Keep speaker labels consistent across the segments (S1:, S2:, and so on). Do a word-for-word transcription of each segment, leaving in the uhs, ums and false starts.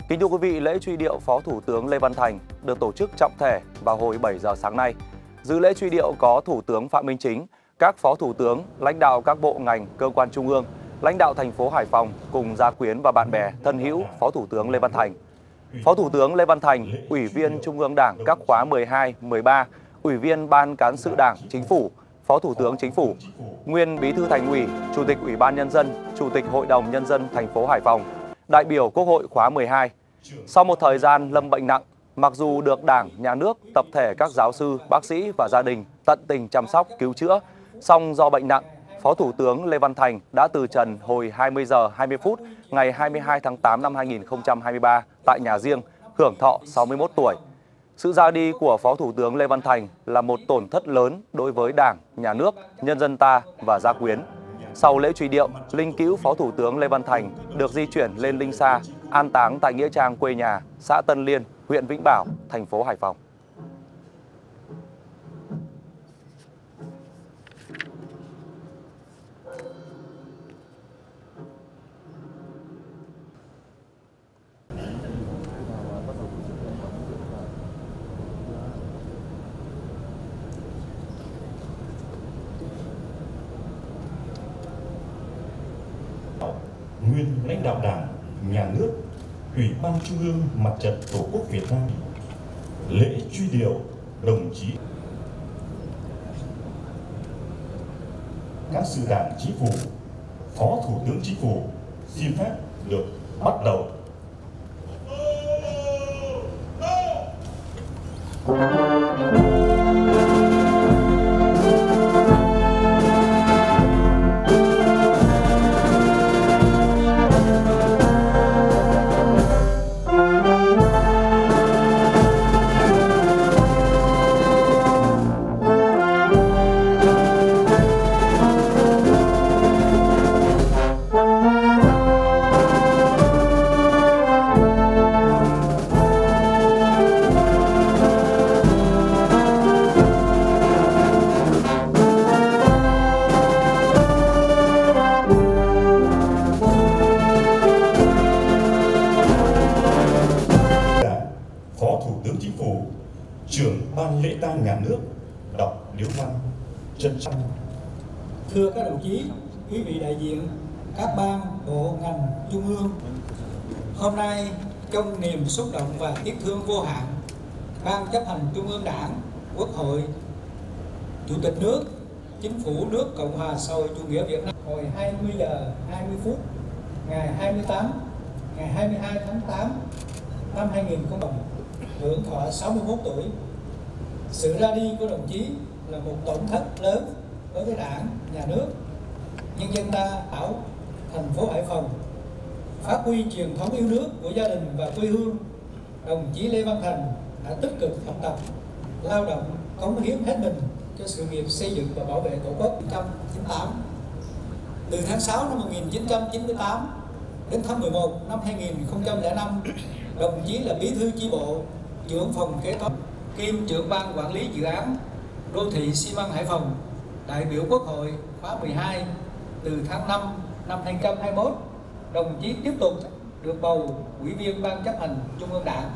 S1: Kính thưa quý vị, lễ truy điệu Phó Thủ tướng Lê Văn Thành được tổ chức trọng thể vào hồi bảy giờ sáng nay. Dự lễ truy điệu có Thủ tướng Phạm Minh Chính, các Phó Thủ tướng, lãnh đạo các bộ ngành, cơ quan trung ương, lãnh đạo thành phố Hải Phòng cùng gia quyến và bạn bè thân hữu Phó Thủ tướng Lê Văn Thành. Phó Thủ tướng Lê Văn Thành, Ủy viên Trung ương Đảng các khóa mười hai, mười ba, Ủy viên Ban Cán sự Đảng, Chính phủ, Phó Thủ tướng Chính phủ, nguyên Bí thư Thành ủy, Chủ tịch Ủy ban Nhân dân, Chủ tịch Hội đồng Nhân dân thành phố Hải Phòng, đại biểu Quốc hội khóa mười hai. Sau một thời gian lâm bệnh nặng, mặc dù được Đảng, Nhà nước, tập thể các giáo sư, bác sĩ và gia đình tận tình chăm sóc, cứu chữa, song do bệnh nặng, Phó Thủ tướng Lê Văn Thành đã từ trần hồi hai mươi giờ hai mươi phút ngày hai mươi hai tháng tám năm hai nghìn không trăm hai mươi ba tại nhà riêng, hưởng thọ sáu mươi mốt tuổi. Sự ra đi của Phó Thủ tướng Lê Văn Thành là một tổn thất lớn đối với Đảng, Nhà nước, nhân dân ta và gia quyến. Sau lễ truy điệu, linh cữu Phó Thủ tướng Lê Văn Thành được di chuyển lên Linh Sa, an táng tại nghĩa trang quê nhà, xã Tân Liên, huyện Vĩnh Bảo, thành phố Hải Phòng.
S2: Nguyên lãnh đạo Đảng, Nhà nước, Ủy ban Trung ương Mặt trận Tổ quốc Việt Nam, lễ truy điệu đồng chí các sự Đảng, Chính phủ, Phó Thủ tướng Chính phủ xin phép được bắt đầu. Trưởng Ban lễ tang Nhà nước đọc điếu văn trân trọng.
S3: Thưa các đồng chí, quý vị đại diện các ban, bộ, ngành, trung ương, hôm nay trong niềm xúc động và tiếc thương vô hạn, Ban chấp hành Trung ương Đảng, Quốc hội, Chủ tịch nước, Chính phủ nước Cộng hòa xã hội chủ nghĩa Việt Nam hồi hai mươi giờ hai mươi phút ngày hai mươi tám, ngày hai mươi hai tháng tám năm hai nghìn không trăm hưởng thọ sáu mươi mốt tuổi. Sự ra đi của đồng chí là một tổn thất lớn đối với Đảng, Nhà nước, nhân dân ta ở thành phố Hải Phòng. Phát huy truyền thống yêu nước của gia đình và quê hương, đồng chí Lê Văn Thành đã tích cực học tập, lao động, cống hiến hết mình cho sự nghiệp xây dựng và bảo vệ Tổ quốc. một nghìn chín trăm chín mươi tám. Từ tháng sáu năm một nghìn chín trăm chín mươi tám đến tháng mười một năm hai nghìn không trăm lẻ năm, đồng chí là Bí thư chi bộ, trưởng phòng kế toán, kiêm trưởng ban quản lý dự án đô thị xi măng Hải Phòng, đại biểu Quốc hội khóa mười hai. Từ tháng năm năm hai nghìn không trăm hai mươi mốt, đồng chí tiếp tục được bầu Ủy viên Ban chấp hành Trung ương Đảng.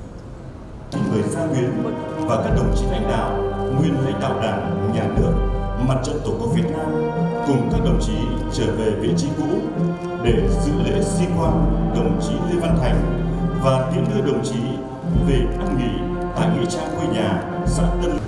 S2: Người gia quyến và các đồng chí lãnh đạo, nguyên lãnh đạo Đảng, Nhà nước, Mặt trận Tổ quốc Việt Nam cùng các đồng chí trở về vị trí cũ để dự lễ di quan đồng chí Lê Văn Thành và tiễn đưa đồng chí về an nghỉ tại nghĩa trang quê nhà, xã Tân.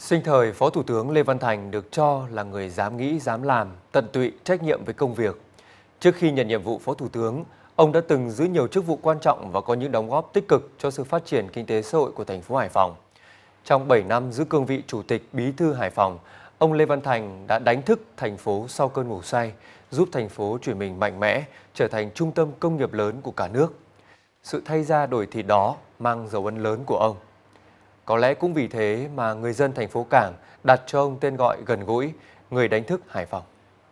S4: Sinh thời, Phó Thủ tướng Lê Văn Thành được cho là người dám nghĩ, dám làm, tận tụy, trách nhiệm với công việc. Trước khi nhận nhiệm vụ Phó Thủ tướng, ông đã từng giữ nhiều chức vụ quan trọng và có những đóng góp tích cực cho sự phát triển kinh tế xã hội của thành phố Hải Phòng. Trong bảy năm giữ cương vị Chủ tịch Bí thư Hải Phòng, ông Lê Văn Thành đã đánh thức thành phố sau cơn ngủ say, giúp thành phố chuyển mình mạnh mẽ, trở thành trung tâm công nghiệp lớn của cả nước. Sự thay da đổi thịt đó mang dấu ấn lớn của ông. Có lẽ cũng vì thế mà người dân thành phố Cảng đặt cho ông tên gọi gần gũi, người đánh thức Hải Phòng.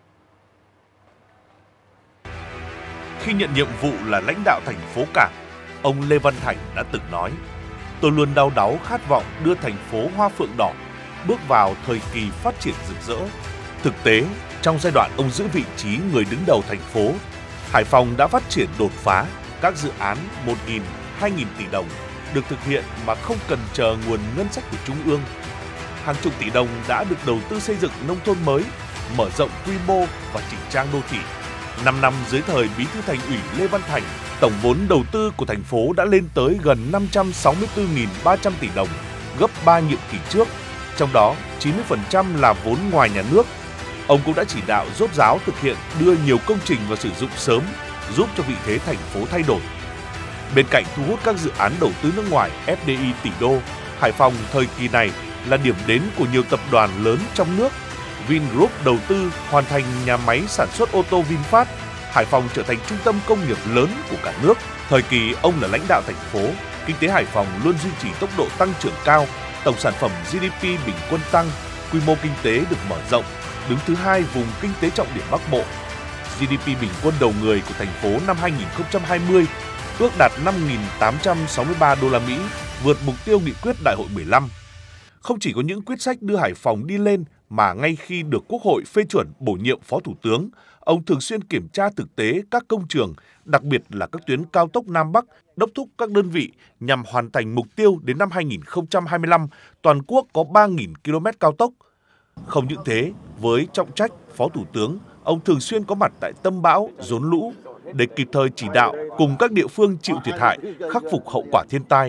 S5: Khi nhận nhiệm vụ là lãnh đạo thành phố Cảng, ông Lê Văn Thành đã từng nói: "Tôi luôn đau đáu khát vọng đưa thành phố Hoa Phượng Đỏ bước vào thời kỳ phát triển rực rỡ." Thực tế, trong giai đoạn ông giữ vị trí người đứng đầu thành phố, Hải Phòng đã phát triển đột phá, các dự án một nghìn, hai nghìn tỷ đồng được thực hiện mà không cần chờ nguồn ngân sách của Trung ương. Hàng chục tỷ đồng đã được đầu tư xây dựng nông thôn mới, mở rộng quy mô và chỉnh trang đô thị. năm năm dưới thời Bí thư Thành ủy Lê Văn Thành, tổng vốn đầu tư của thành phố đã lên tới gần năm trăm sáu mươi tư nghìn ba trăm tỷ đồng, gấp ba nhiệm kỳ trước, trong đó chín mươi phần trăm là vốn ngoài nhà nước. Ông cũng đã chỉ đạo rốt ráo thực hiện đưa nhiều công trình vào sử dụng sớm, giúp cho vị thế thành phố thay đổi. Bên cạnh thu hút các dự án đầu tư nước ngoài ép đê i tỷ đô, Hải Phòng thời kỳ này là điểm đến của nhiều tập đoàn lớn trong nước. Vingroup đầu tư hoàn thành nhà máy sản xuất ô tô VinFast, Hải Phòng trở thành trung tâm công nghiệp lớn của cả nước. Thời kỳ ông là lãnh đạo thành phố, kinh tế Hải Phòng luôn duy trì tốc độ tăng trưởng cao, tổng sản phẩm giê đê pê bình quân tăng, quy mô kinh tế được mở rộng, đứng thứ hai vùng kinh tế trọng điểm Bắc Bộ. giê đê pê bình quân đầu người của thành phố năm hai nghìn không trăm hai mươi ước đạt năm nghìn tám trăm sáu mươi ba đô la Mỹ, vượt mục tiêu nghị quyết Đại hội mười lăm. Không chỉ có những quyết sách đưa Hải Phòng đi lên, mà ngay khi được Quốc hội phê chuẩn bổ nhiệm Phó Thủ tướng, ông thường xuyên kiểm tra thực tế các công trường, đặc biệt là các tuyến cao tốc Nam Bắc, đốc thúc các đơn vị nhằm hoàn thành mục tiêu đến năm hai nghìn không trăm hai mươi lăm, toàn quốc có ba nghìn ki lô mét cao tốc. Không những thế, với trọng trách Phó Thủ tướng, ông thường xuyên có mặt tại tâm bão, rốn lũ để kịp thời chỉ đạo cùng các địa phương chịu thiệt hại, khắc phục hậu quả thiên tai.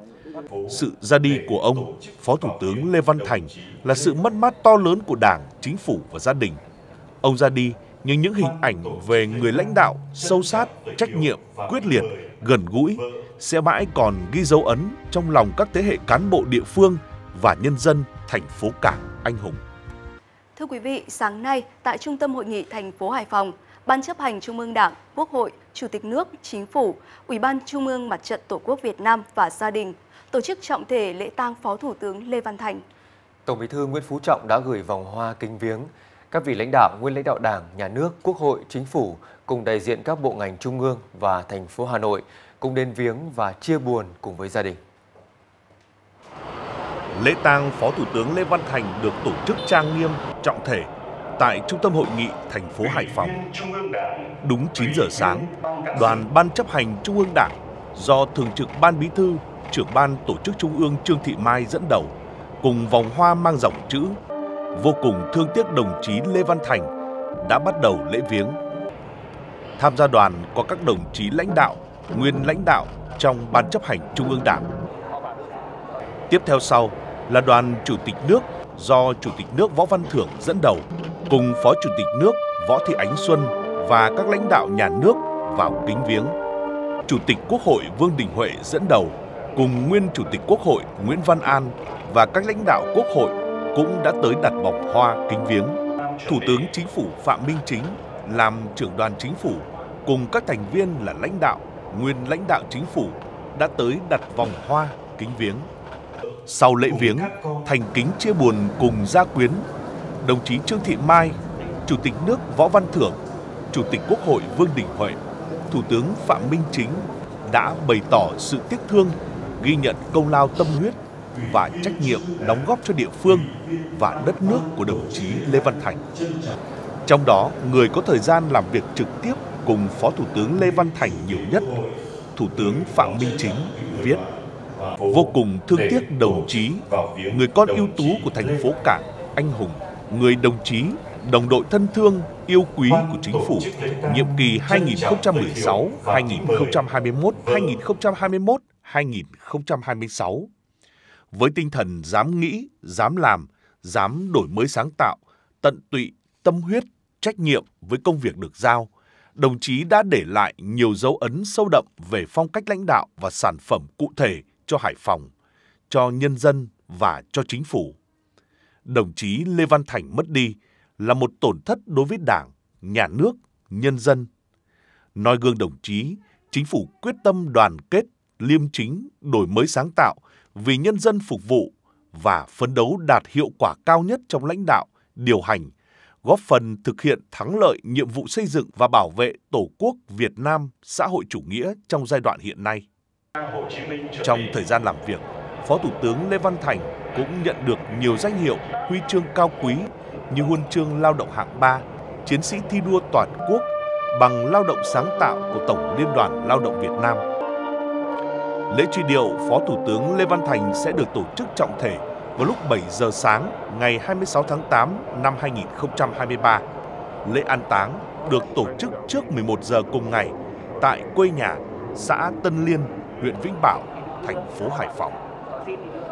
S5: Sự ra đi của ông, Phó Thủ tướng Lê Văn Thành là sự mất mát to lớn của Đảng, Chính phủ và gia đình. Ông ra đi nhưng những hình ảnh về người lãnh đạo sâu sát, trách nhiệm, quyết liệt, gần gũi sẽ mãi còn ghi dấu ấn trong lòng các thế hệ cán bộ địa phương và nhân dân thành phố Cảng anh hùng.
S6: Thưa quý vị, sáng nay tại Trung tâm Hội nghị thành phố Hải Phòng, Ban chấp hành Trung ương Đảng, Quốc hội, Chủ tịch nước, Chính phủ, Ủy ban Trung ương Mặt trận Tổ quốc Việt Nam và gia đình tổ chức trọng thể lễ tang Phó Thủ tướng Lê Văn Thành.
S4: Tổng Bí thư Nguyễn Phú Trọng đã gửi vòng hoa kính viếng. Các vị lãnh đạo, nguyên lãnh đạo Đảng, Nhà nước, Quốc hội, Chính phủ cùng đại diện các bộ ngành trung ương và thành phố Hà Nội cùng đến viếng và chia buồn cùng với gia đình.
S5: Lễ tang Phó Thủ tướng Lê Văn Thành được tổ chức trang nghiêm, trọng thể tại Trung tâm Hội nghị thành phố Hải Phòng. Đúng chín giờ sáng, đoàn Ban chấp hành Trung ương Đảng do Thường trực Ban Bí thư, Trưởng ban Tổ chức Trung ương Trương Thị Mai dẫn đầu, cùng vòng hoa mang dòng chữ "Vô cùng thương tiếc đồng chí Lê Văn Thành" đã bắt đầu lễ viếng. Tham gia đoàn có các đồng chí lãnh đạo, nguyên lãnh đạo trong Ban chấp hành Trung ương Đảng. Tiếp theo sau là đoàn Chủ tịch nước do Chủ tịch nước Võ Văn Thưởng dẫn đầu, cùng Phó Chủ tịch nước Võ Thị Ánh Xuân và các lãnh đạo nhà nước vào kính viếng. Chủ tịch Quốc hội Vương Đình Huệ dẫn đầu, cùng nguyên Chủ tịch Quốc hội Nguyễn Văn An và các lãnh đạo Quốc hội cũng đã tới đặt vòng hoa kính viếng. Thủ tướng Chính phủ Phạm Minh Chính làm trưởng đoàn Chính phủ cùng các thành viên là lãnh đạo, nguyên lãnh đạo Chính phủ đã tới đặt vòng hoa kính viếng. Sau lễ viếng, thành kính chia buồn cùng gia quyến, đồng chí Trương Thị Mai, Chủ tịch nước Võ Văn Thưởng, Chủ tịch Quốc hội Vương Đình Huệ, Thủ tướng Phạm Minh Chính đã bày tỏ sự tiếc thương, ghi nhận công lao tâm huyết và trách nhiệm đóng góp cho địa phương và đất nước của đồng chí Lê Văn Thành. Trong đó, người có thời gian làm việc trực tiếp cùng Phó Thủ tướng Lê Văn Thành nhiều nhất, Thủ tướng Phạm Minh Chính viết: "Vô cùng thương tiếc đồng chí, người con ưu tú của thành phố Cảng anh hùng, người đồng chí, đồng đội thân thương, yêu quý của Chính phủ, nhiệm kỳ hai nghìn không trăm mười sáu đến hai nghìn không trăm hai mươi mốt, hai nghìn không trăm hai mươi mốt đến hai nghìn không trăm hai mươi sáu. Với tinh thần dám nghĩ, dám làm, dám đổi mới sáng tạo, tận tụy, tâm huyết, trách nhiệm với công việc được giao, đồng chí đã để lại nhiều dấu ấn sâu đậm về phong cách lãnh đạo và sản phẩm cụ thể cho Hải Phòng, cho nhân dân và cho chính phủ. Đồng chí Lê Văn Thành mất đi là một tổn thất đối với Đảng, Nhà nước, nhân dân. Noi gương đồng chí, chính phủ quyết tâm đoàn kết, liêm chính, đổi mới sáng tạo, vì nhân dân phục vụ và phấn đấu đạt hiệu quả cao nhất trong lãnh đạo, điều hành, góp phần thực hiện thắng lợi nhiệm vụ xây dựng và bảo vệ Tổ quốc Việt Nam xã hội chủ nghĩa trong giai đoạn hiện nay. Trong thời gian làm việc, Phó Thủ tướng Lê Văn Thành cũng nhận được nhiều danh hiệu, huy chương cao quý như Huân chương Lao động hạng ba, Chiến sĩ thi đua toàn quốc, bằng lao động sáng tạo của Tổng Liên đoàn Lao động Việt Nam. Lễ truy điệu Phó Thủ tướng Lê Văn Thành sẽ được tổ chức trọng thể vào lúc bảy giờ sáng ngày hai mươi sáu tháng tám năm hai nghìn không trăm hai mươi ba. Lễ an táng được tổ chức trước mười một giờ cùng ngày tại quê nhà xã Tân Liên, huyện Vĩnh Bảo, thành phố Hải Phòng.